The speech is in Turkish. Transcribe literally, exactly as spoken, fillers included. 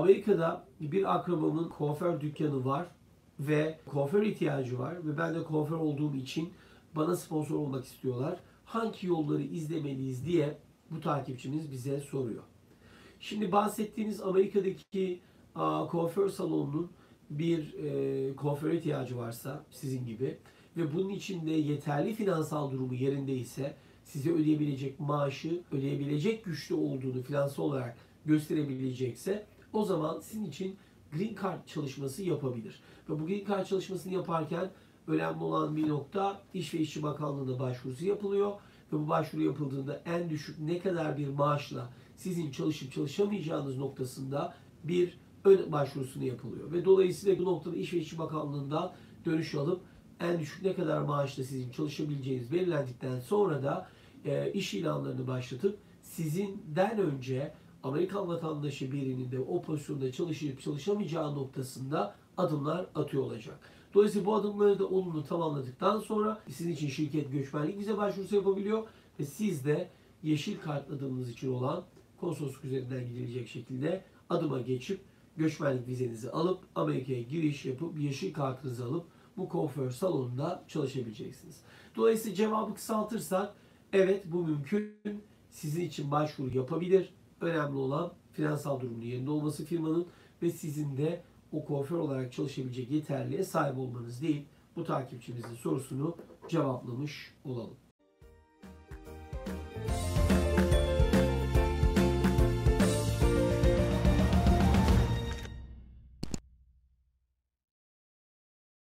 Amerika'da bir akrabamın kuaför dükkanı var ve kuaför ihtiyacı var ve ben de kuaför olduğum için bana sponsor olmak istiyorlar. Hangi yolları izlemeliyiz diye bu takipçimiz bize soruyor. Şimdi bahsettiğiniz Amerika'daki a, kuaför salonunun bir e, kuaföre ihtiyacı varsa sizin gibi ve bunun için de yeterli finansal durumu yerindeyse size ödeyebilecek maaşı ödeyebilecek güçlü olduğunu finansal olarak gösterebilecekse o zaman sizin için Green Card çalışması yapabilir. Ve bu Green Card çalışmasını yaparken önemli olan bir nokta İş ve İşçi Bakanlığı'na başvurusu yapılıyor ve bu başvuru yapıldığında en düşük ne kadar bir maaşla sizin çalışıp çalışamayacağınız noktasında bir ön başvurusunu yapılıyor. Ve dolayısıyla bu noktada İş ve İşçi Bakanlığı'ndan dönüş alıp en düşük ne kadar maaşla sizin çalışabileceğiniz belirlendikten sonra da e, iş ilanlarını başlatıp sizinden önce Amerikan vatandaşı birinin de o pozisyonda çalışıp çalışamayacağı noktasında adımlar atıyor olacak. Dolayısıyla bu adımları da olumlu tamamladıktan sonra sizin için şirket göçmenlik vize başvurusu yapabiliyor ve siz de yeşil kart adımınız için olan konsolosluk üzerinden gidilecek şekilde adıma geçip göçmenlik vizenizi alıp Amerika'ya giriş yapıp yeşil kartınızı alıp bu kuaför salonunda çalışabileceksiniz. Dolayısıyla cevabı kısaltırsak evet bu mümkün. Sizin için başvuru yapabilir. Önemli olan finansal durumunun yerinde olması firmanın ve sizin de o kuaför olarak çalışabilecek yeterliğe sahip olmanız değil. Bu takipçimizin sorusunu cevaplamış olalım.